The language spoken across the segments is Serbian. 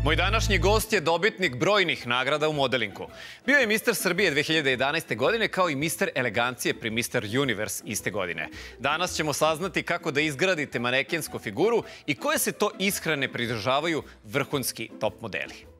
Moj današnji gost je dobitnik brojnih nagrada u modelinku. Bio je Mister Srbije 2011. godine kao i Mister Elegancije pri Mister Universe iste godine. Danas ćemo saznati kako da izgradite manekensku figuru i koje se to ishrane pridržavaju vrhunski top modeli.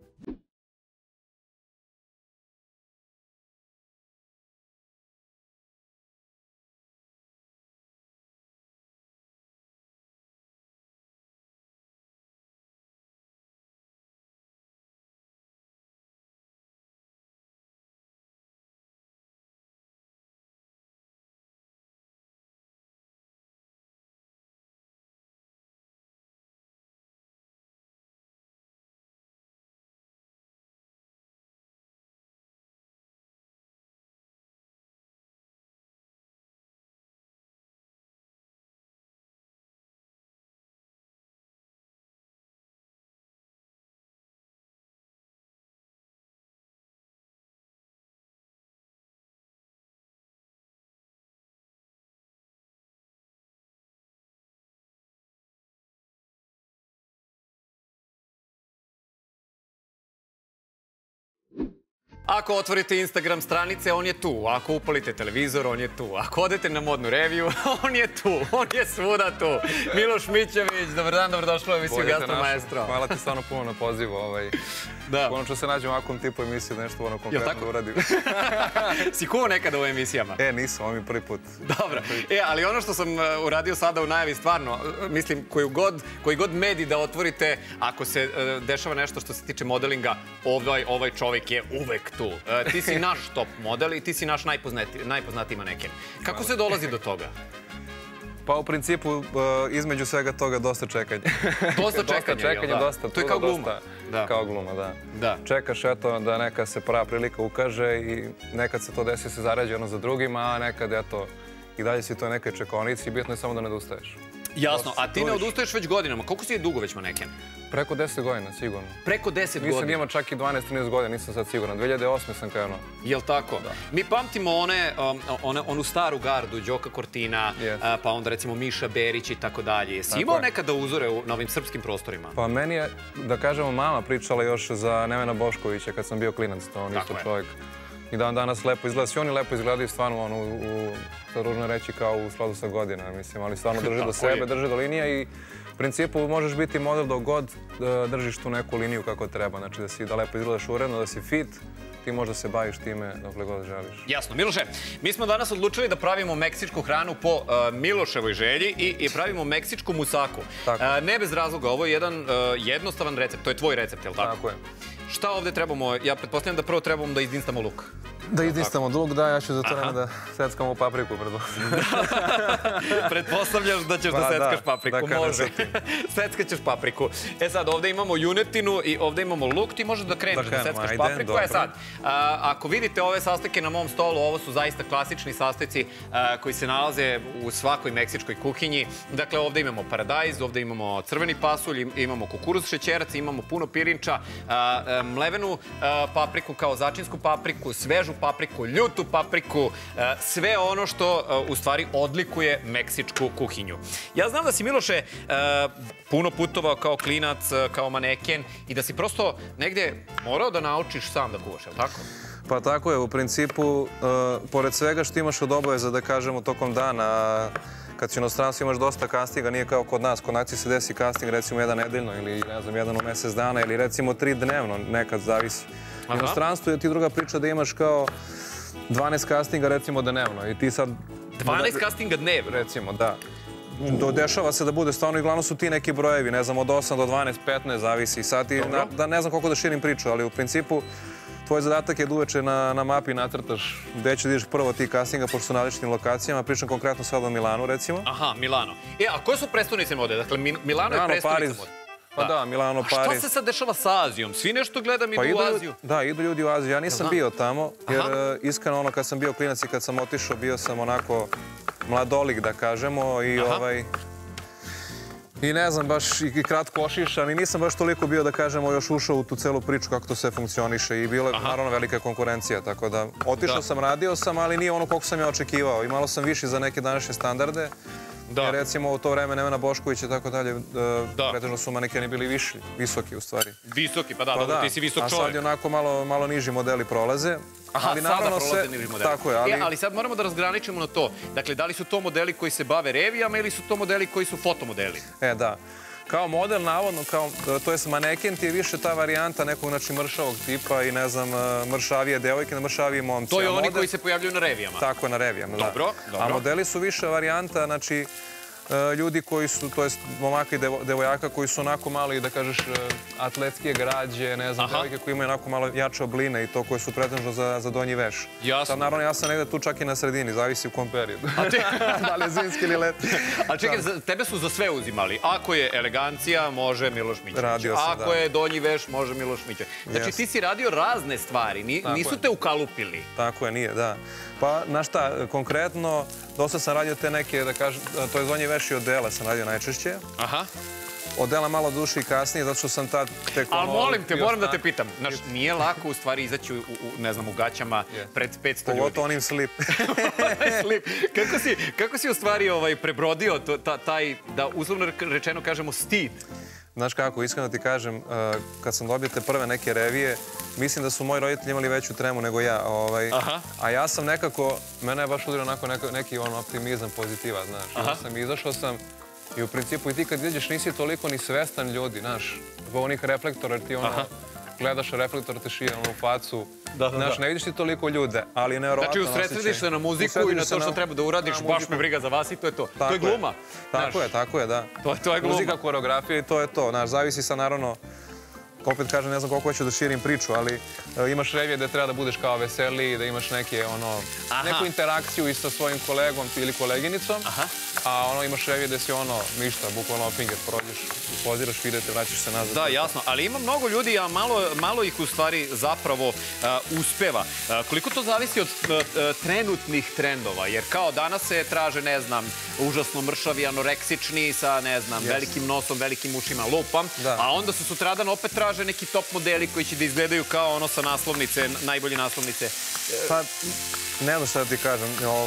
Ako otvorite Instagram stranice, on je tu. Ako upalite televizor, on je tu. Ako odete na modnu reviju, on je tu. On je svuda tu. Miloš Mićević, dobar dan, dobrodošli u emisiju Gastro Maestro. Hvala ti stvarno puno na pozivu. Konačno se nađem u ovakvom tipu emisije, nešto konkretno da uradim. Si kuo nekada u emisijama? Nisam, ovo mi je prvi put. Dobro. Ali ono što sam uradio sada u najavi, stvarno, mislim, koji god medij da otvorite, ako se dešava nešto što se tiče modelinga, ovaj čovjek je uvek tu. Ti si naš top model i ti si naš najpoznatiji maneken. Kako se dolazi do toga? Pa u principu, između svega toga, dosta čekanja. Dosta čekanja, dosta. To je kao gluma. Kao gluma, da. Čekaš, eto, da neka se prava prilika ukaže i nekad se to desi, se zarađe ono za drugima, a nekad, eto, i dalje si to nekaj čekonici i bitno je samo da ne odustaješ. Jasno, a ti ne odustaješ već godinama. Koliko si je dugo već maneken? Preko 10 godina, sigurno. Preko 10 godina? Nisam imao čak i 12-13 godina, nisam sad siguran. 2008. sam krenuo. Jel' tako? Mi pamtimo onu staru gardu, Đoka Cortina, pa onda recimo Miša Berić i tako dalje. Jesi imao nekada uzore na ovim srpskim prostorima? Pa meni je, da kažemo, mama pričala još za Nevena Boškovića kad sam bio klinac, to on isto čovjek. I dan danas lepo izgleda. Svi oni lepo izgledaju stvarno, sad ružno reći, kao u skladu sa godina, mislim, ali stvarno drže do sebe, drže do linije i u principu možeš biti model dok god držiš tu neku liniju kako treba, znači da lepo izgledaš uredno, da si fit, ti možda se baviš time dokle god želiš. Jasno. Miloše, mi smo danas odlučili da pravimo meksičku hranu po Miloševoj želji i pravimo meksičku musaku. Ne bez razloga, ovo je jedan jednostavan recept, to je tvoj recept, je li tako? Tako je. Šta ovdje trebamo? Ja pretpostavljam da prvo trebamo da izdinstamo luk. Da izdinstamo luk, da, ja ću za to vreme da seckamo papriku. Pretpostavljaš da ćeš da seckaš papriku, može. Seckat ćeš papriku. E sad, ovdje imamo junetinu i ovdje imamo luk, ti možeš da kreneš da seckaš papriku. E sad, ako vidite ove sastojke na mom stolu, ovo su zaista klasični sastojci koji se nalaze u svakoj meksičkoj kuhinji. Dakle, ovdje imamo paradajz, ovdje imamo crveni pasulj, imamo kukuruz šećerac, imamo puno pirinča, mlevenu papriku kao začinsku papriku, svežu papriku, ljutu papriku, sve ono što u stvari odlikuje meksičku kuhinju. Ja znam da si, Miloše, puno putovao kao klinac, kao maneken i da si prosto negdje morao da naučiš sam da kuvaš, je li tako? Pa tako je, u principu, pored svega što imaš od obaveza, da kažemo, tokom dana, kad si u inostranstvu imaš dosta castinga, nije kao kod nas se desi casting recimo jedan nedeljno ili ne znam, jedan u mesec dana ili recimo 3 dnevno, nekad zavisi. U inostranstvu je ti druga priča da imaš kao 12 castinga recimo dnevno i ti sad... 12 castinga dnevno? Recimo, da. Dešava se da bude stvarno i glavno su ti neki brojevi, ne znam, od 8 do 12, 15, zavisi. Sad ti, ne znam koliko da širim priču, ali u principu tvoj zadatak je da uveče na mapi nacrtaš gde će da ideš prvo ti castinga, pošto su na različitim lokacijama. Pričam konkretno sad o Milanu, recimo. Aha, Milano. A koje su prestonice mode? Dakle, Milano je prestonica mode. Pa da, Milano, Pariz. A šta se sad dešava sa Azijom? Svi nešto gledam idu u Aziju. Da, idu ljudi u Aziju. Ja nisam bio tamo, jer iskreno ono kad sam bio klinac i kad sam otišao, bio sam onako mladolik, da kažemo, i ne znam, baš i kratko ošišan i nisam baš toliko bio, da kažemo, još ušao u tu celu priču kako to sve funkcioniše i bila je naravno velika konkurencija, tako da otišao sam, radio sam, ali nije ono koliko sam ja očekivao i malo sam viši za neke današnje standarde. Jer recimo u to vreme Nevena Bošković i tako dalje, pretežno su manekeni bili visoki u stvari. Visoki, pa da, ti si visok čovjek. A sad je onako malo niži modeli prolaze. Aha, sada prolaze niži modeli. Tako je, ali sad moramo da razgraničimo na to. Dakle, da li su to modeli koji se bave revijama ili su to modeli koji su fotomodeli? Da. Kao model, navodno, to je maneken ti je više ta varijanta nekog, znači, mršavog tipa i, ne znam, mršavije devojke na mršaviji momci. To je oni koji se pojavljuju na revijama? Tako je, na revijama, da. Dobro. A modeli su više varijanta, znači, ljudi koji su, to je momaka i devojaka koji su onako malo i, da kažeš, atletske građe, ne znam, devojke koji imaju onako malo jače obline i to koje su pretežno za donji veš. Jasno. Sad, naravno, ja sam negde tu čak i na sredini, zavisi u kom periodu. Da li je zimski ili letni. A čekaj, tebe su za sve uzimali. Ako je elegancija, može Miloš Mićević. Radio sam, da. Ako je donji veš, može Miloš Mićević. Znači, ti si radio razne stvari, nisu te ukalupili. Tako je, nije, da. Pa, znaš šta, konkretno, dosta sam radio te neke, da kažem, to je donji veš i odela sam radio najčešće. Aha. Odela malo duše i kasnije, zato što sam tad tek... Ali molim te, moram da te pitam. Znaš, nije lako u stvari izaći ne znam, u gaćama pred 500 ljudi. Pogotovo onim slip. Slip. Kako si u stvari prebrodio taj, da uzlovno rečeno kažemo, stid? Znaš kako, iskreno ti kažem, kad sam dobio te prve neke revije, mislim da su moji roditelji imali veću tremu nego ja. A ja sam nekako, mene je baš udario onako neki optimizam, pozitiva, znaš. Izašao sam i u principu i ti kad izađeš nisi toliko ni svestan ljudi, znaš, zbog onih reflektora, jer ti gledaš reflektor, te šije u facu, znaš, ne vidiš ti toliko ljude, ali nevjerovatno osjećaj. Znači, usredsrediš se na muziku i na to što treba da uradiš, baš me briga za vas i to je to. To je gluma. Tako je, da. To je gluma. Muzika, koreografija i to je to. Znaš, zavisi sa, naravno, opet kažem, ne znam koliko hoću da širim priču, ali imaš revije gde treba da budeš kao veseliji, da imaš neku interakciju i sa svojim kolegom ili koleginicom, a imaš revije gde si ništa, bukvalno finger prođeš, poziraš, videte, vraćaš se nazad. Da, jasno, ali ima mnogo ljudi, a malo ih u stvari zapravo uspeva. Koliko to zavisi od trenutnih trendova? Jer kao danas se traže, ne znam, užasno mršavi, anoreksični, sa, ne znam, velikim nosom, velikim ušima, lupam, a onda su sutradan opet traže neki top modeli koji će da izgledaju kao sa naslovnice, najbolje naslovnice. Pa, ne znam šta da ti kažem.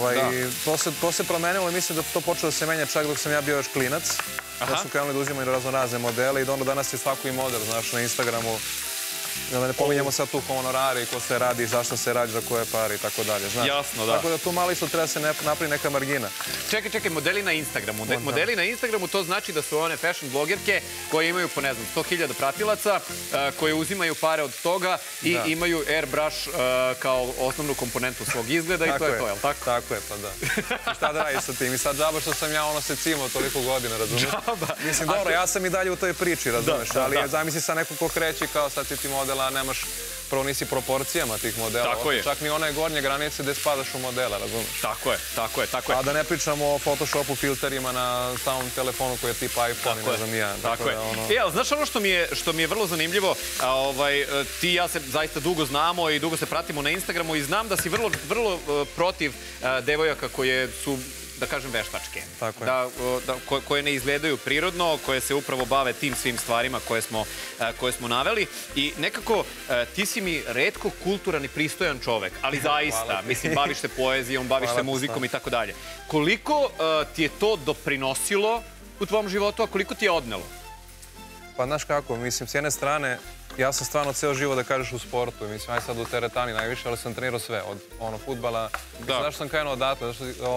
To se promenilo i mislim da to počelo da se menja čak dok sam ja bio još klinac. Da su krenuli da uzimaju razne modele i danas je svako i model, znaš, na Instagramu. Da ne pominjamo sad tu honorare, ko se radi, zašto se radi, za koje pare i tako dalje. Jasno, da. Tako da tu malo isto treba se napravi neka margina. Čekaj, modeli na Instagramu. Modeli na Instagramu to znači da su one fashion blogerke koje imaju po, ne znam, 100.000 pratilaca, koje uzimaju pare od toga i imaju airbrush kao osnovnu komponentu svog izgleda i to je to, jel tako? Tako je, pa da. I šta da radiš sa tim? I sad džaba što sam ja se cimao toliko godina, razumiješ? Mislim, dobro, ja sam i dalje u toj priči, razumiješ? Ali zamisli sa nekog ko kreće kao sad si ti modela, nemaš, prvo nisi proporcijama tih modela. Tako je. Čak ni one gornje granice gde spadaš u modela, razumiješ? Tako je. A da ne pričamo o Photoshopu, filterima na samom telefonu koji je tipa iPhone i ne znam ja. Tako je. Znaš ono što mi je vrlo zanimljivo, ti i ja se zaista dugo znamo i dugo se pratimo na Instagramu i znam da si vrlo protiv devojaka koje su, da kažem, veštačke. Koje ne izgledaju prirodno, koje se upravo bave tim svim stvarima koje smo naveli. I nekako ti si mi retko kulturan i pristojan čovek, ali zaista, mislim, baviš se poezijom, baviš se muzikom i tako dalje. Koliko ti je to doprinosilo u tvom životu, a koliko ti je odnelo? Pa, znaš kako, mislim, s jedne strane, ja sam stvarno ceo život, da kažeš, u sportu. Mislim, aj sad u teretani najviše, ali sam trenirao sve, od fudbala. Zašto sam krenuo odatle?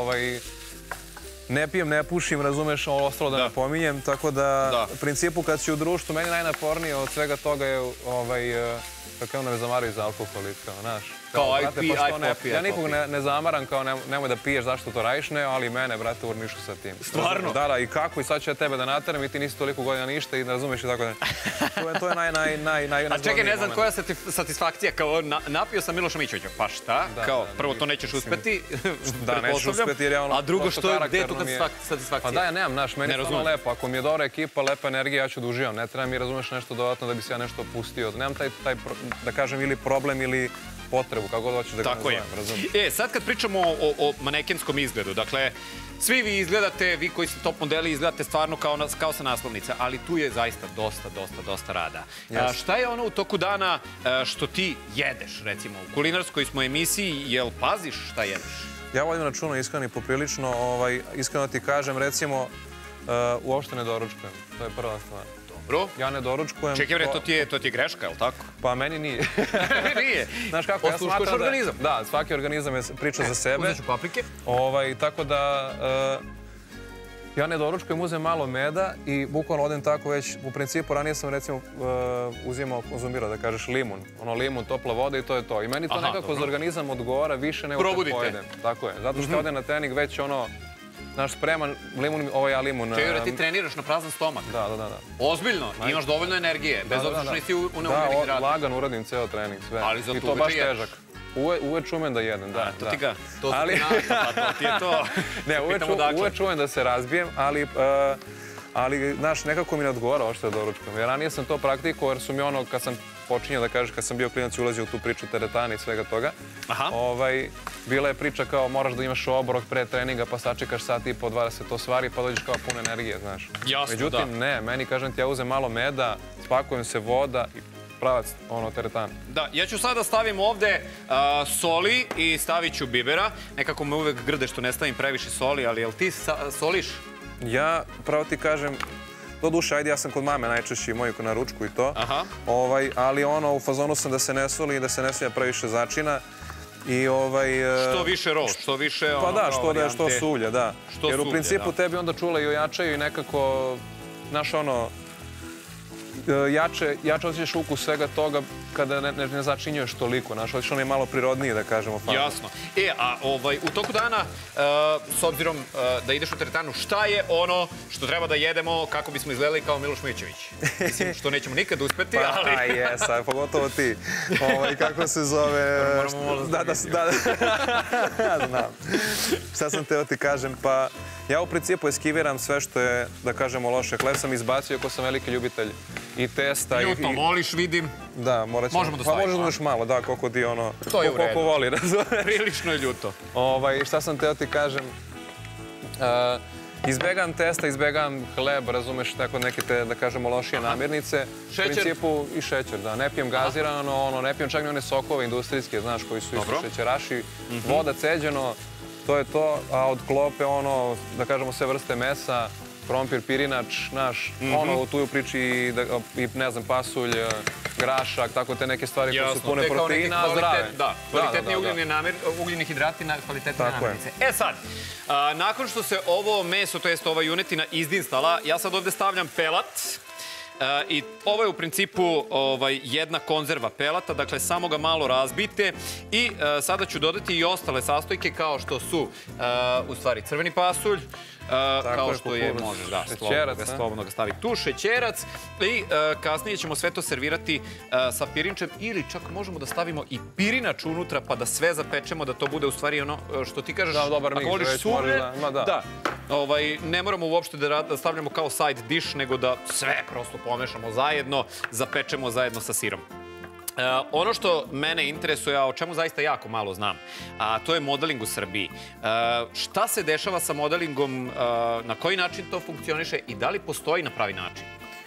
Ne pijem, ne pušim, razumeš, ostalo da ne pominjem, tako da, u principu, kad si u društvu, meni najnapornije od svega toga je, kako ne zamaraju za alkohol, znaš. Kao, aj popije. Ja nikog ne zamaram, kao, nemoj da piješ, zašto to radiš, ne, ali mene, brate, urnišu sa tim. Stvarno? Da, i kako, i sad ću ja tebe da nateram i ti nisi toliko godina ništa i razumeš i tako da. To je najnazgodnije. A čekaj, ne znam koja satisfakcija, kao, napio sam Miloša Mićevića, pa šta? Kao, prvo to nećeš uspeti, da, nećeš uspeti jer je ono... A drugo, gde je tu satisfakcija? Pa da, ja nemam, znaš, meni je stvarno lepo. Ako mi je dobra ekipa, lepa energija, ja ću da uživam. Ne treba mi, razumeš, nešto dodatno da bi se ja nešto pustio. Nemam taj, da kažem, ili problem ili potrebu, kako god hoćeš da ga nazovem, razumiješ. Sad kad pričamo o manekenskom izgledu, dakle, svi vi izgledate, vi koji ste top modeli, izgledate stvarno kao sa naslovnica, ali tu je zaista dosta rada. Šta je ono u toku dana što ti jedeš, recimo, u kulinarskoj smo emisiji, jel paziš šta jedeš? Ja vodim računa iskreno i poprilično, iskreno ti kažem, recimo, uopšte ne doručkujem, to je prva stvar. Dobro. Ja ne doručkujem. Čekaj, to ti je greška, je li tako? Pa meni nije. Nije. Znaš kako, ja smatram organizam. Da, svaki organizam je priča za sebe. Uzet ću paprike. Tako da, ja ne doručkujem, uzem malo meda i bukvalno odem tako već, u principu, ranije sam recimo konzumirao, da kažeš, limun. Limun, topla voda i to je to. I meni to nekako za organizam odgovara više nego kad pojedem. Tako je, zato što odem na trening već naš spreman, limun. Čeju, ti treniraš na prazan stomak? Da. Ozbiljno? Imaš dovoljno energije, bez obzira što nisi neumirenih rada? Da, lagan uradim ceo trening, sve. Ali zato i to baš težak. Uveč umem da jedem, da. To ti je to. Ne, uveč umem da se razbijem, ali, znaš, nekako mi ne odgovara ovo što je doručkom. Jer ranije sam to praktikovao, jer su mi kad sam počinjao da kažeš, kad sam bio klinac i ulazio u tu priču teretana i svega toga, bila je priča kao moraš da imaš obrok pre treninga, pa sačekaš sat i po 20 to stvari, pa dođeš kao pun energije, znaš. Jasno, da. Međutim, ne, meni, kažem ti, ja uzem malo meda, spakujem se voda i pravac, teretana. Da, ja ću sada stavim ovde soli i stavit ću bibera. Nekako me uvek grde što ne stavim previše soli, ali jel ti soliš? Ja, pravo ti kažem, do duše, ajde, ja sam kod mame najčešće moju na ručku i to. Ali u fazonu sam da se ne soli i da se ne smije previše začina. Što više rož, što više pa da, što sulje, da. Jer u principu tebi onda čule i ojačaju i nekako, znaš jače osjećaš ukus svega toga kada ne začinjuješ toliko, znaš, osjećaš ono je malo prirodniji, da kažemo. Jasno. A u toku dana, s obzirom da ideš u teretanu, šta je ono što treba da jedemo kako bismo izgledali kao Miloš Mićević? Mislim, što nećemo nikad uspeti, ali... Pa jesam, pogotovo ti. Kako se zove... Da, znam. Šta sam teo ti kažem, pa... Ja u principu eskiviram sve što je, da kažemo, loše. Hleb sam izbacio, ako sam veliki ljubitelj i testa. Ljuto voliš, vidim. Da, morat ćemo. Možemo da stavimo. Pa možda još malo, da, koliko ti to je u redu. Koliko voli, razumeš? Prilično je ljuto. Šta sam teo ti kažem? Izbegavam testa, izbegavam hleb, razumeš, tako neke te, da kažemo, lošije namirnice. Šećer? U principu i šećer, da. Ne pijem gazirano, ne pijem čak ni one sokove industrijske, znaš, koji su isto šećeraši. Voda, ceđeno. To je to, a od klope da kažemo sve vrste mesa, krompir, pirinač, naš, tu je u priči i ne znam, pasulj, grašak, tako te neke stvari koje su pune proteina, a zdrave. Da, kvalitetni ugljeni hidrati, kvalitetne namirnice. Sad, nakon što se ovo meso, to jest ova junetina izdinstala, ja sad ovde stavljam pelat. I ovo je u principu jedna konzerva pelata, dakle samo ga malo razbijte i sada ću dodati i ostale sastojke kao što su u stvari crveni pasulj, kao što je, možeš slobodno ga staviti tu, šećerac i kasnije ćemo sve to servirati sa pirinčem ili čak možemo da stavimo i pirinač unutra pa da sve zapečemo, da to bude u stvari ono što ti kažeš, ako voliš suvlje, da, ne moramo uopšte da stavljamo kao side dish, nego da sve prosto pomešamo zajedno, zapečemo zajedno sa sirom. Ono što mene interesuje, a o čemu zaista jako malo znam, a to je modeling u Srbiji. Šta se dešava sa modelingom, na koji način to funkcioniše i da li postoji na pravi način?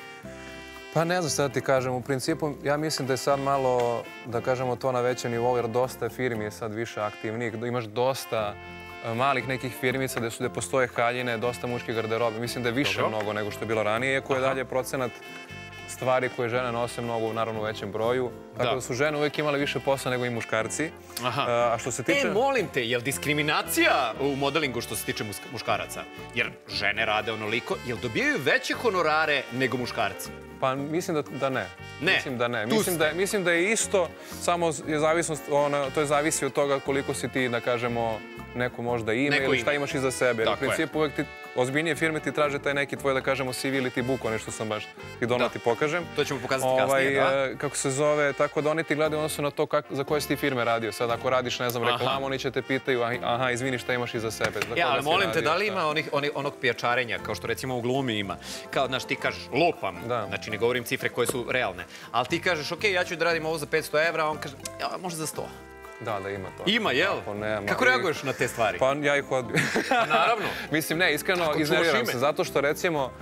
Pa ne znam šta da ti kažem, u principu ja mislim da je sad malo, da kažemo to na većem nivou, jer dosta firmi je sad više aktivnih, imaš dosta malih nekih firmica gde postoje haljine, dosta muške garderobe. Mislim da je više mnogo nego što je bilo ranije, iako je dalje procenat stvari koje žene nose mnogo, naravno, u većem broju. Tako da su žene uvijek imale više posla nego i muškarci. A što se tiče... molim te, je li diskriminacija u modelingu što se tiče muškaraca? Jer žene rade onoliko, je li dobijaju veće honorare nego muškarci? Pa mislim da ne. Ne? Mislim da ne. Mislim da je isto, samo je zavisnost, to je zavisi od toga koliko si ti, da kažemo, neko možda ima ili šta imaš iza sebe. U principu uvek ti ozbiljnije firme ti traže taj neki tvoj, da kažemo, CV ili ti buko, nešto sam baš ti donao ti pokažem. To ćemo pokazati kasnije, da? Kako se zove, tako da oni ti gledaju odnosno na to za koje si ti firme radio. Sad ako radiš, ne znam, reklamu, oni će te pitaju, aha, izvini, šta imaš iza sebe. Ja, ali molim te, da li ima onog pijačarenja, kao što recimo u glumi ima? Kao, znaš, ti kažeš, lupam, znači ne govorim cifre koje su realne, ali ti kažeš, ok, ja ću da radim ovo za 500 evra, a on kaže, možda za 100. Da, ima to. Ima, jel? Kako reaguješ na te stvari? Pa ja ih odbijem. Naravno. Mislim, ne, iskreno iznerviram se, zato što recimo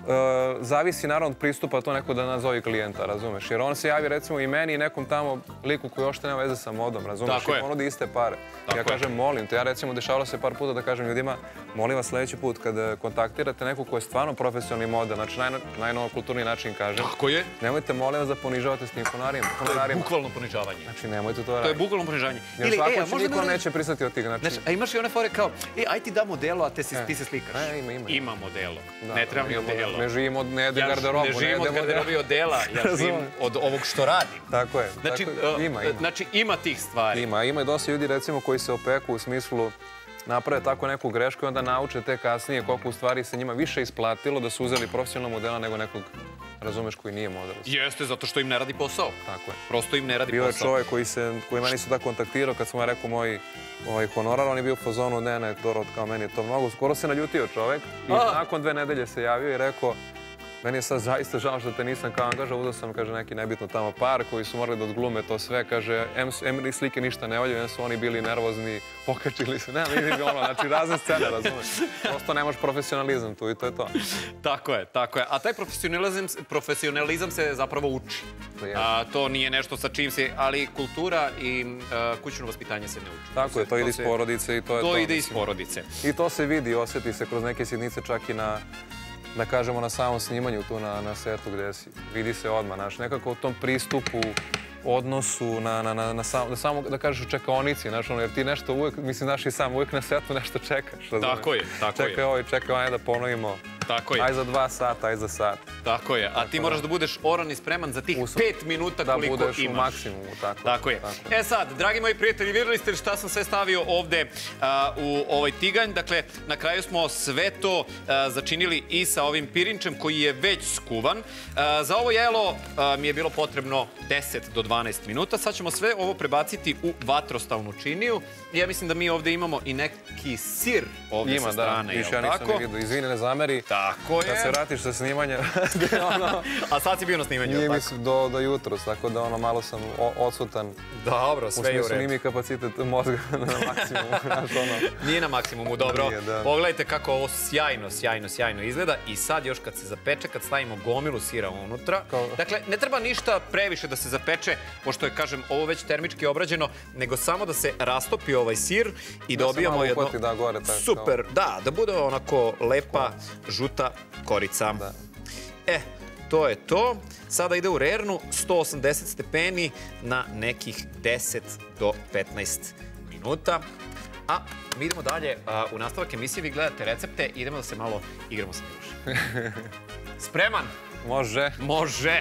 zavisi naravno od pristupa to neko da nazovi klijenta, razumeš? Jer on se javi recimo i meni i nekom tamo liku koji ošte nema veze sa modom, razumeš? I ponudi iste pare. Ja kažem, molim te, ja recimo dešavalo se par puta da kažem ljudima, molim vas sljedeći put kad kontaktirate nekog ko je stvarno profesionalni model, znači najnovokulturniji način kažem. Tako je. Nemojte, molim vas, da ponižavate s tim honorarima. To je bukvalno ponižavanje. Znači, nemojte to raditi. To je bukvalno ponižavanje. Jer svako će niko neće pristati od tih. A imaš i one fore kao, aj ti da modelo, a ti se slikaš. Ima modelo. Ne treba mi modelo. Ne živim od ne jede garderobu. Ne živim od garderobi od dela, ja živim od ovog što radim. Tako je. Znači, ima tih stvari. Ima i dosta ljudi recimo koji se opeku u smislu naprave tako neku grešku i onda nauče te kasnije koliko u stvari se njima više isplatilo da su uzeli profesionalnog modela nego nekog, razumeš, koji nije model. Jeste, zato što im ne radi posao. Tako je. Prosto im ne radi posao. Bio je čovjek koji meni su tako kontaktirao kad sam mu rekao moj honorar, on je bio u fazonu, ne, Dorot, kao meni je to mnogo. Skoro se naljutio čovjek i nakon 2 nedelje se javio i rekao, meni je sad zaista žao što te nisam kao angažao, uzeo sam, kaže, neki nebitno tamo par koji su morali da odglume to sve, kaže, em slike ništa ne valjaju, em su oni bili nervozni, pokačili se, ne, vidim ono, znači razne scene, razumeš, prosto nemaš profesionalizam tu i to je to. Tako je. A taj profesionalizam se zapravo uči. To nije nešto sa čim se, ali kultura i kućno vaspitanje se ne uči. Tako je, to ide iz porodice i to je to. To ide iz porodice. I to se vidi, osjeti se kroz neke sitnice čak i na, da kažemo, na samom snimanju tu na setu gdje si. Vidi se odmah, znaš, nekako u tom pristupu, odnosu, da kažeš u čekaonici, znaš, jer ti nešto uvijek, mislim, znaš i sam, uvijek na setu nešto čekaš. Tako je. Čekaj ovo i čekaj ovo, da ponovimo. Tako je. Aj za 2 sata, aj za sat. Tako je, a ti moraš da budeš oran i spreman za tih 5 minuta koliko imaš. Da budeš u maksimumu, tako je. E sad, dragi moji prijatelji, vidjeli ste šta sam sve stavio ovde u ovaj tiganj. Dakle, na kraju smo sve to začinili i sa ovim pirinčem koji je već skuvan. Za ovo jelo mi je bilo potrebno 10 do 12 minuta. Sad ćemo sve ovo prebaciti u vatrostalnu činiju. Ja mislim da mi ovde imamo i neki sir ovde sa strane, jel' tako? Ima, da, više ja nisam vidio. Izvini, ne zameri. Tako je. Kad se vratiš sa snimanja. A sad si bio na snimanju, nije tako? Nije do jutros, tako da malo sam odsutan. Dobro, sve je u redu. U smislu, nije mi kapacitet mozga na maksimumu. Nije na maksimumu, dobro. Pogledajte kako ovo sjajno izgleda. I sad još kad se zapeče, kad stavimo gomilu sira unutra. Dakle, ne treba ništa previše da se zapeče, pošto je, kažem, ovo već termički obrađeno, nego samo da se rastopi ovaj sir i dobijamo jedno... Super, da bude onako lepa, žuta korica. To je to. Sada ide u rernu 180 stepeni na nekih 10 do 15 minuta. A mi idemo dalje u nastavak emisije. Vi gledate recepte. Idemo da se malo igramo sa Milošem. Spreman? Može. Može.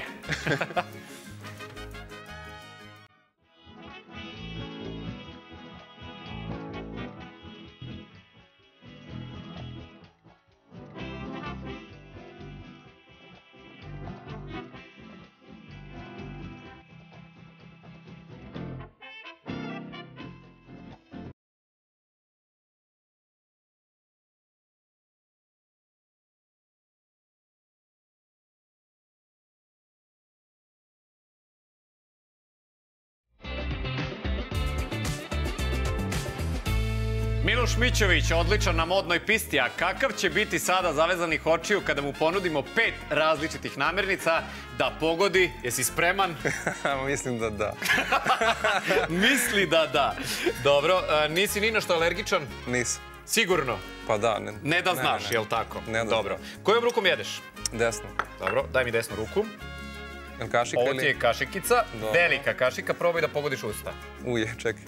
Miloš Mićović, odličan na modnoj pisti, a kakav će biti sada zavezanih očiju kada mu ponudimo 5 različitih namirnica da pogodi? Jesi spreman? Mislim da da. Misli da da. Dobro, nisi ni na što alergičan? Nisam. Sigurno? Pa da. Ne da znaš, jel' tako? Ne da znam. Dobro. Kojom rukom jedeš? Desno. Dobro, daj mi desnu ruku. Kašika ili? Ovo ti je kašikica, velika kašika, probaj da pogodiš usta. Uje, čekaj.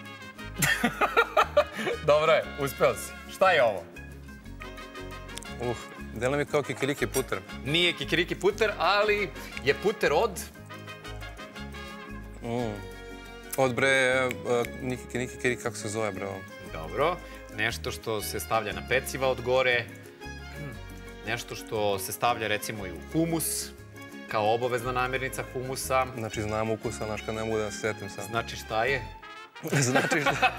Dobro je, uspeo si. Šta je ovo? Delo mi kao kikiriki puter. Nije kikiriki puter, ali je puter od... Od bre, nikikiriki, kako se zove bre ovo? Dobro, nešto što se stavlja na peciva od gore, nešto što se stavlja recimo i u humus, kao obavezna namirnica humusa. Znači znam ukusa, znaš kad ne mogu da se sjetim sad. Znači šta je? Znači šta?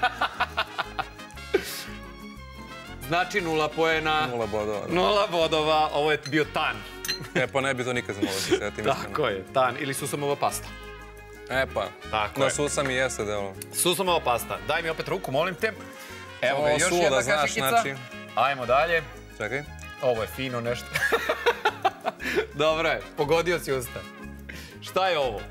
Znači 0 poena. 0 bodova. 0 bodova, ovo je bio tan. Pa ne bi to nikad znao da se sjetim. Tako je, tan ili susamova pasta. E pa, na susa mi jeste delo. Susumova pasta. Daj mi opet ruku, molim te. Evo ga, još jedna kašikica. Ajmo dalje. Čekaj. Ovo je fino nešto. Dobro je, pogodio si usta. Šta je ovo?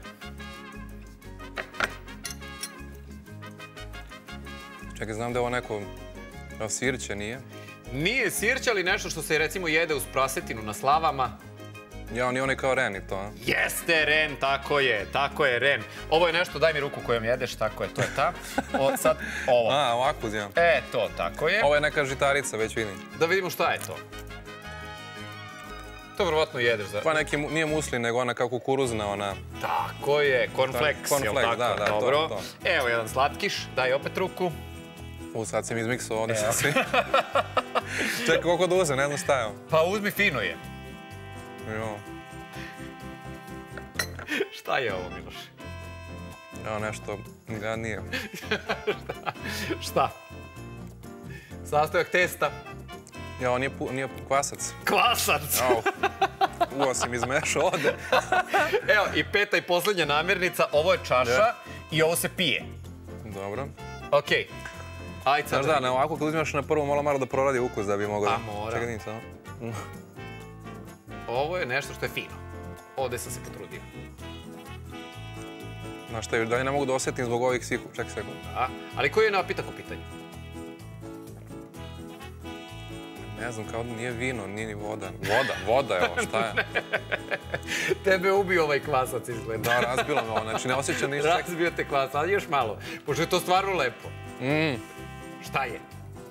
Čekaj, znam da je ovo neko sirće, nije? Nije sirće, ali nešto što se recimo jede uz prasetinu na slavama. Ja, on je onaj kao ren i to, a? Jeste ren, tako je ren. Ovo je nešto, daj mi ruku kojom jedeš, tako je, to je ta. Sad ovo. A, ovako uzimam. To, tako je. Ovo je neka žitarica, već vidim. Da vidimo šta je to. To vjerovatno jedeš za... Pa neki, nije muslin, nego ona kao kukuruzna, ona... Tako je, cornflakes, jel tako? Da, dobro. To. Evo jedan slatkiš, daj opet ruku. Sad sam izmiksao, ovdje sam svi. Čekaj, koliko da uzem, ne znam šta je ovo. Pa uzmi, fino je. Jo. Šta je ovo, Miloš? Evo nešto gadnije. Šta? Sastojak testa. Ja, on nije kvasac. Kvasac! Ovo si mi izmešao ovde. Evo, i peta i posljednja namirnica, ovo je čaša i ovo se pije. Dobro. Okej. Ajde sad. Znaš da, ovako kad uzmeš na prvo malo da proradi ukus da bi mogao da... A mora. Čekaj, nisam. Ovo je nešto što je fino. Ovde sam se potrudio. Znaš šta, da ne mogu da osjetim zbog ovih svih... Čekaj sekund. Ali koji je napitak u pitanju? Ne znam, kao da nije vino, nije ni voda. Voda je ovo, šta je? Tebe ubio ovaj kvasac izgleda. Da, razbilo me ovo, znači ne osjećam ništa. Razbio te kvasac, ali još malo, pošto je to stvarno lepo. Šta je?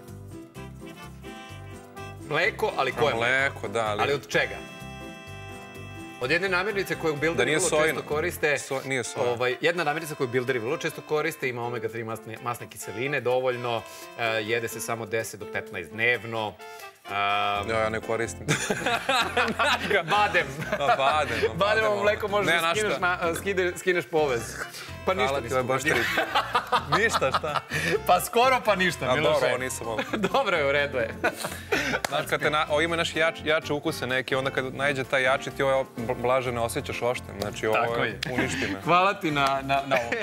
Mleko, ali koje mleko? Da, ali od čega? Od jedne namirnice koju bilderi vrlo često koriste... Nije soja. Jedna namirnica koju bilderi vrlo često koriste, ima omega-3 masne kiseline, dovoljno, jede se samo 10 do 15 dnevno. Ja ne koristim. Badem. Bademovo mleko možeš da skineš povez. Pa ništa nisam pogodio. Ništa, šta? Pa skoro pa ništa, Miloše. Dobro, ovo nisam ovo. Dobro je, u redu je. Znaš, kad ima naš jače ukuse neki, onda kad najde taj jači, ti ovo blaže ne osjećaš ošte. Znači, ovo uništi me. Hvala ti na ovo.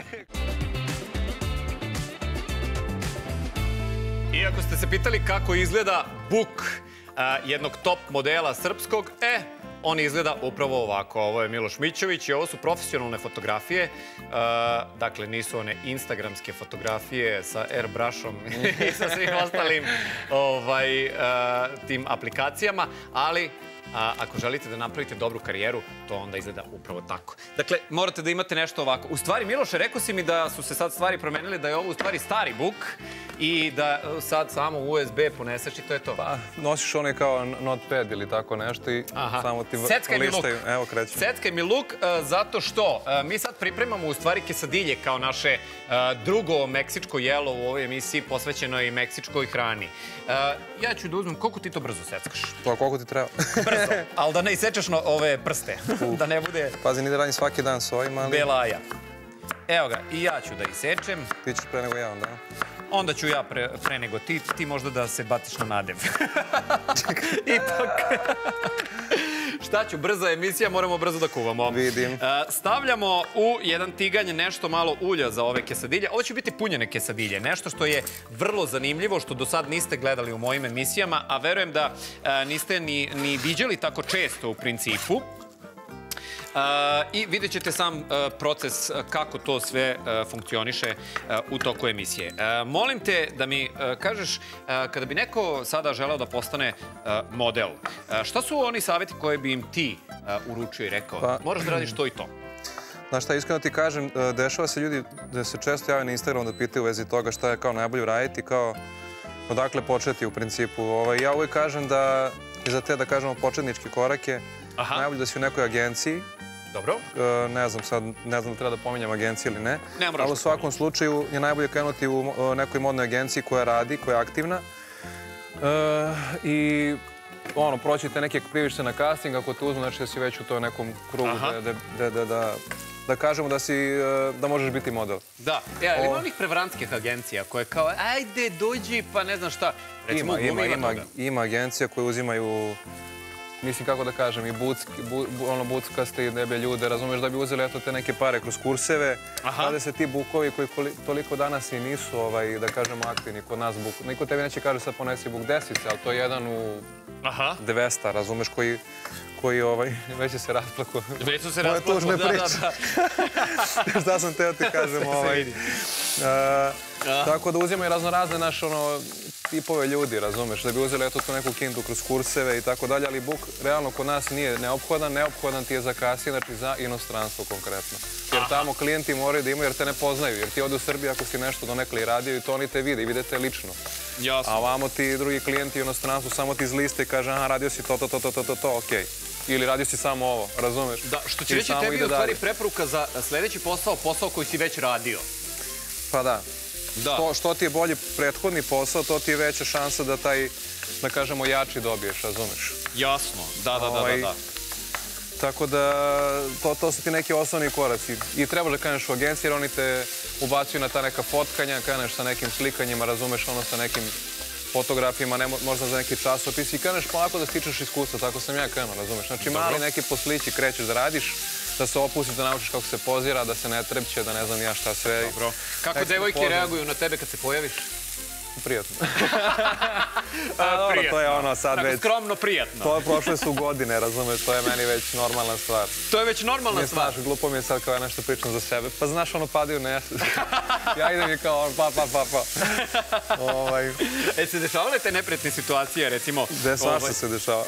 Iako ste se pitali kako izgleda buk jednog top modela srpskog, on izgleda upravo ovako. Ovo je Miloš Mićović i ovo su profesionalne fotografije. Dakle, nisu one instagramske fotografije sa airbrushom i sa svim ostalim tim aplikacijama, ali ako želite da napravite dobru karijeru, to onda izgleda upravo tako. Dakle, morate da imate nešto ovako. U stvari, Miloše, rekao si mi da su se sad stvari promenile, da je ovo u stvari stari buk i da sad samo USB poneseš i to je to. Pa, nosiš onaj kao notepad ili tako nešto i samo ti listaju. Evo, krećemo. Seckaj mi luk zato što mi sad pripremamo u stvari kesadilje kao naše drugo meksičko jelo u ovoj emisiji posvećenoj meksičkoj hrani. Ja ću da uzmem, koliko ti to brzo seckaš? Pa koliko ti treba. Brzo, ali da ne isečeš ove prste. Da ne bude... Pazi, nije da radim svaki dan s ovim, ali... Belaja. Evo ga, i ja ću da isečem. Ti ćeš pre nego ja, onda? Onda ću ja pre nego ti. Ti možda da se batiš na nadev. Ipak. Šta ću, brza emisija, moramo brzo da kuvamo. Vidim. Stavljamo u jedan tiganj nešto malo ulja za ove kesadilje. Ovo će biti punjene kesadilje. Nešto što je vrlo zanimljivo, što do sad niste gledali u mojim emisijama, a verujem da niste ni viđali tako često u principu. I vidjet ćete sam proces kako to sve funkcioniše u toku emisije. Molim te da mi kažeš, kada bi neko sada želeo da postane model, šta su oni savjeti koje bi im ti uručio i rekao? Moraš da radiš to i to. Znaš šta, iskreno ti kažem, dešava se ljudi da se često jave na Instagram da pitaju u vezi toga šta je kao najbolje raditi, kao odakle početi u principu. Ja uvijek kažem da i za te, da kažemo, početničke korake, najbolje da si u nekoj agenciji. Dobro. Ne znam sad, ne znam da treba da pominjam agenciju ili ne. Ali u svakom slučaju je najbolje krenuti u nekoj modnoj agenciji koja radi, koja je aktivna. I proćite neke privište na casting, ako te uzmu, znači da si već u toj nekom krugu da kažemo da možeš biti model. Da. Ali ima onih prevarantskih agencija koje kao, ajde, dođi, pa ne znam šta. Ima agencija koje uzimaju mislim kako da kažem, i buckaste i deblje ljude, razumeš, da bi uzeli eto te neke pare kroz kurseve, rade se ti bukovi koji toliko danas i nisu, da kažemo, aktivni kod nas buk. Niko tebi neće kaže sad ponesi buk 10, ali to je jedan u 200, razumeš, koji već se rasplako. Već su se rasplako, da. Šta sam teo ti kažem, tako da uzimaju raznorazne naše tipove ljudi, razumeš, da bi uzeli eto tu neku kintu kroz kurseve i tako dalje, ali buk realno kod nas nije neophodan ti je za kasije, znači za inostranstvo konkretno. Jer tamo klijenti moraju da imaju, jer te ne poznaju, jer ti ode u Srbiji ako si nešto donekle i radio i to oni te vide i vidite lično. Jasno. A ovamo ti drugi klijenti u inostranstvu samo ti iz liste i kaže, aha, radio si to, okej. Ili radio si samo ovo, razumeš? Da, što će reći tebi u stvari preporuka za sledeći posao koji si već radio. Pa da. Što ti je bolji prethodni posao, to ti je veća šansa da taj, da kažemo, jači dobiješ, razumeš? Jasno, da. Tako da, to su ti neki osnovni koraci. I trebaš da kreneš u agenciji, jer oni te ubacuju na ta neka fotkanja, kreneš sa nekim slikanjima, razumeš, sa nekim fotografijama, možda za neki časopis i kreneš polako da stičeš iskustva, tako sam ja krenuo, razumeš? Znači, mali neki poslići krećeš da radiš, da se opustiš, da naučiš kako se pozira, da se ne trepće, da ne znam ja šta sve. Dobro. Kako devojke reaguju na tebe kad se pojaviš? Prijatno. Dobro, to je ono sad već... Skromno prijatno. To prošle su godine, razumeš, to je meni već normalna stvar. To je već normalna stvar? Znaš, glupo mi je sad kao ja nešto pričam za sebe. Pa znaš, padaju nešto. Ja idem i kao pa. Se dešavale te neprijatne situacije, recimo... Gde svašta se dešava.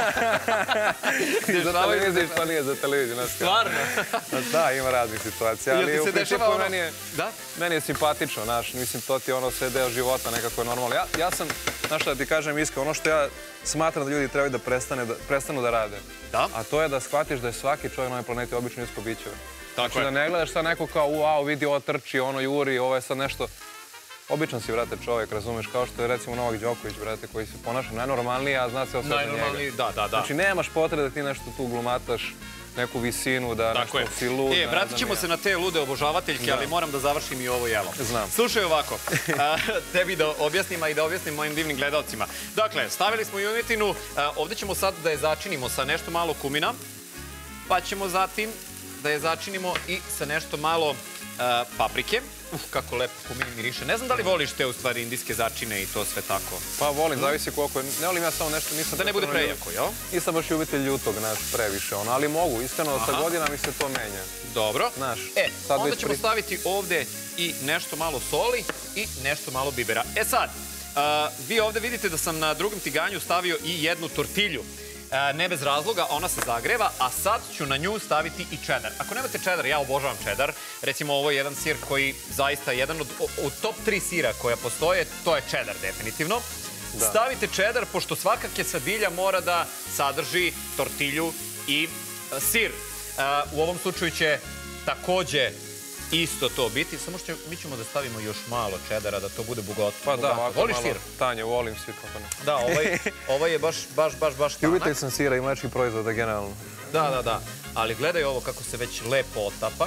Za televiziju što nije za televiziju. Stvarno? Da, ima raznih situacija, ali u principu meni je simpatično, znaš, mislim, to ti je ono sve deo života, nekako je normalno. Ja sam, znaš šta da ti kažem iskreno, ono što ja smatram da ljudi trebaju da prestanu da rade. Da? A to je da shvatiš da je svaki čovjek na ovoj planeti obično ljudsko biće. Tako je. Da ne gledaš sad neko kao, wow, vidi, ovo trči, ono juri, ovo je sad nešto... Običan si, brate, čovjek, razumeš, kao što je recimo Novak Đoković, brate, koji se ponaša najnormalnije, a zna se osveta njega. Najnormalnije, da. Znači, nemaš potrebe da ti nešto tu glumataš, neku visinu, da nešto si lud. Vratit ćemo se na te lude obožavateljke, ali moram da završim i ovo jelo. Znam. Slušaj ovako, tebi da objasnim, a i da objasnim mojim divnim gledalcima. Dakle, stavili smo junetinu, ovdje ćemo sad da je začinimo sa nešto malo kumina, pa ćemo zatim da je začinimo i sa nešto malo paprike. Kako lepo kumin miriše. Ne znam da li voliš te u stvari indijske začine i to sve tako. Pa volim, zavisi koliko je. Ne volim ja samo nešto, nisam... Da ne bude prejako, jel? Nisam baš ljubitelj ljutog, znaš, previše ono, ali mogu, iskreno, sa godina mi se to menja. Dobro. Znaš. Onda ćemo staviti ovdje i nešto malo soli i nešto malo bibera. Sad, vi ovdje vidite da sam na drugom tiganju stavio i jednu tortilju. Ne bez razloga, ona se zagreva, a sad ću na nju staviti i čedar. Ako nemate čedar, ja obožavam čedar. Recimo, ovo je jedan sir koji zaista je jedan od top 3 sira koja postoje, to je čedar definitivno. Stavite čedar, pošto svaka kesadilja mora da sadrži tortilju i sir. U ovom slučaju će takođe isto to biti, samo što mi ćemo da stavimo još malo čedara, da to bude bogato. Pa da, ovako voliš sir? Tanje, volim sir. Da, ovaj je baš tanak. Ljubitelj sam sira i mlečkih proizvoda generalno. Da. Ali gledaj ovo kako se već lepo otapa.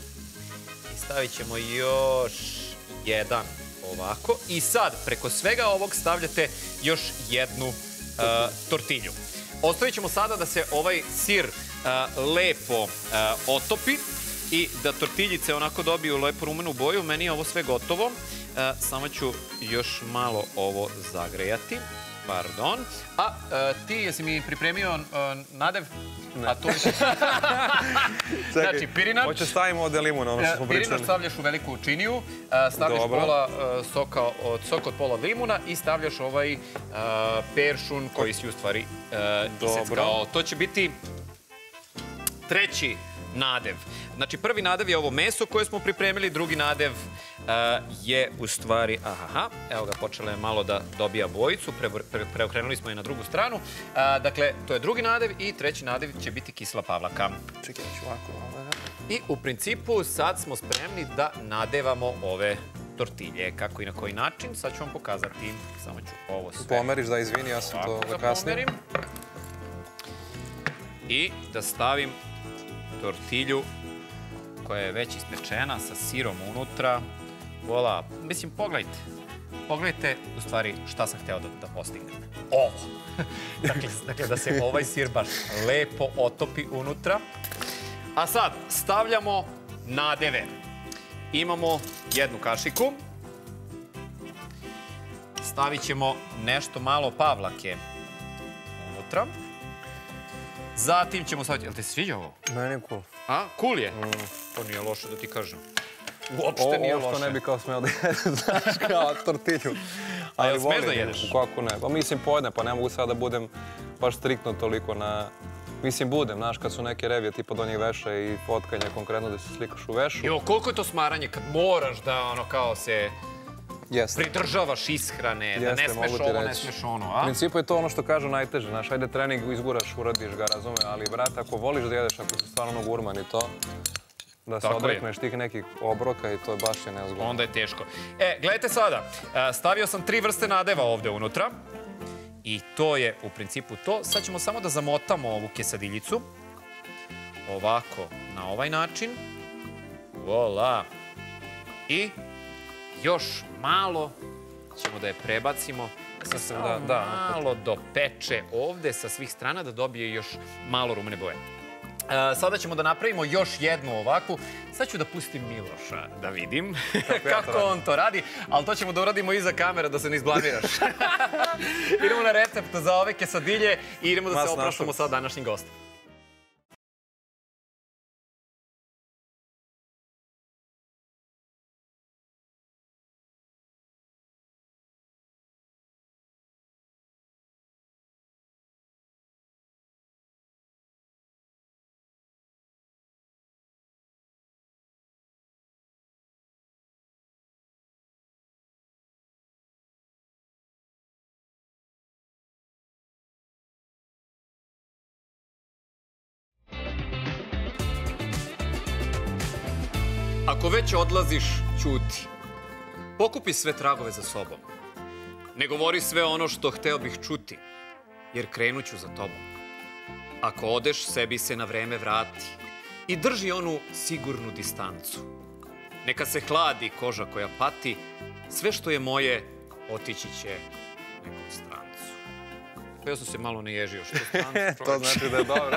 I stavit ćemo još jedan ovako. I sad, preko svega ovog stavljate još jednu tortilju. Ostavit ćemo sada da se ovaj sir lepo otopi i da tortiljice onako dobiju lepo rumenu boju. Meni je ovo sve gotovo. Samo ću još malo ovo zagrejati. Pardon. A ti jesi mi pripremio nadev? Ne. Znači, pirinač. Hoće stavimo ovdje limun, ono što smo pričali. Pirinač stavljaš u veliku činiju, stavljaš soka od pola limuna i stavljaš ovaj peršun koji si u stvari iseckao. To će biti treći nadev. Znači, prvi nadev je ovo meso koje smo pripremili, drugi nadev je u stvari, evo ga, počela je malo da dobija bojicu, preokrenuli smo je na drugu stranu. Dakle, to je drugi nadev i treći nadev će biti kisela pavlaka. Čekaj, ću ovako malo. I u principu sad smo spremni da nadevamo ove tortilje. Kako i na koji način, sad ću vam pokazati. Samo ću ovo sve... Pomeriš, da, izvini, ja sam to zakasnio. I da stavim tortilju koja je već ispečena sa sirom unutra. Vola, mislim, pogledajte. pogledajte u stvari šta sam hteo da postignem. Ovo. Dakle, da se ovaj sir baš lepo otopi unutra. A sad stavljamo nadeve. Imamo jednu kašiku. Stavit ćemo nešto malo pavlake unutra. Zatim ćemo staviti... Jel te se sviđa ovo? Meni je cool. A? Cool je? To nije loše da ti kažem. Uopšte nije loše. Ovo što ne bi kao smeo da jedem, znaš, kao tortilju. A jel smeš da jedeš? Kako ne? Pa mislim pojedem, pa ne mogu sad da budem baš striktno toliko na... Mislim, budem, znaš, kad su neke revije tipa do njih veša i fotkanje konkretno da se slikaš u vešu. Jo, koliko je to smaranje kad moraš da ono kao se pridržavaš ishrane, da ne smeš ovo, ne smeš ono, a? U principu je to ono što kažu najteže, znaš, ajde trening izguraš, uradiš ga, razume, ali brate, ako voliš da jedeš, ako si stvarno gurman i to, da se odrekneš tih nekih obroka i to baš je nezgodno. Onda je teško. Gledajte sada, stavio sam 3 vrste nadeva ovde unutra. I to je u principu to. Sad ćemo samo da zamotamo ovu kesadiljicu. Ovako, na ovaj način. Voila. I još malo ćemo da je prebacimo. Da malo dopeče ovde sa svih strana da dobije još malo rumene boje. Sada ćemo da napravimo još jednu ovakvu. Sad ću da pustim Miloša da vidim kako on to radi, ali to ćemo da uradimo iza kamera da se ne izblamiraš. Idemo na recept za ove kesadilje i idemo da se opraštamo sa današnjim gostom. Ako već odlaziš, ćuti. Pokupi sve tragove za sobom. Ne govori sve ono što hteo bih čuti, jer krenuću za tobom. Ako odeš, sebi se na vreme vrati i drži onu sigurnu distancu. Neka se hladi koža koja pati, sve što je moje otići će nekom strancu. Pa ja sam se malo ne ježio što strancu. To znači da je dobro.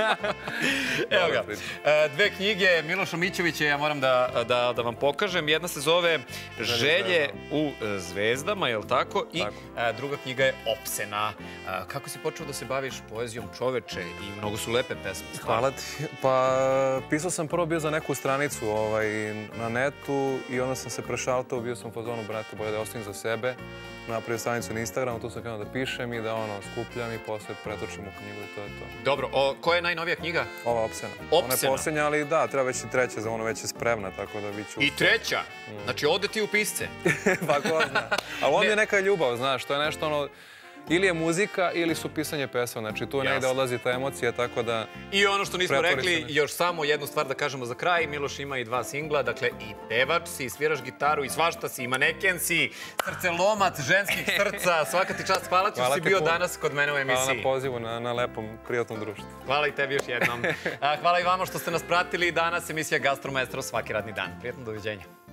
Evo ga, 2 knjige Miloša Mićevića ja moram da vam pokažem. Jedna se zove Želje u zvezdama, je li tako? I druga knjiga je Opsena. Kako si počeo da se baviš poezijom, čoveče? I mnogo su lepe pesme. Hvala ti. Pa pisao sam prvo bio za neku stranicu na netu i onda sam se prešaltao, bio sam u fazonu, brate, bolje da ostavim za sebe. Napravio stranicu na Instagramu, tu sam krenuo da pišem i da skupljam i posle pretočim u knjigu i to je to. Dobro, koja je najnovija knjiga? Ova Opsena. Ona je posljednja, ali da, treba već i treća, za ono već je spremna, tako da bit ću... I treća? Znači, ode ti u pisce? Pa ko zna. Ali ovdje je neka ljubav, znaš, to je nešto ono... Ili je muzika, ili su pisanje pesma. Znači, tu negde odlazi ta emocija, tako da... I ono što nismo rekli, još samo jednu stvar da kažemo za kraj. Miloš ima i 2 singla, dakle, i pevač si, i sviraš gitaru, i svašta si, i maneken si, srcelomac ženskih srca. Svaka ti čast, hvala ti što si bio danas kod mene u emisiji. Hvala na pozivu, na lepom, prijatnom društvu. Hvala i tebi još jednom. Hvala i vama što ste nas pratili danas. Emisija Gastro Maestro svaki radni dan. Prijatno, doviđenja.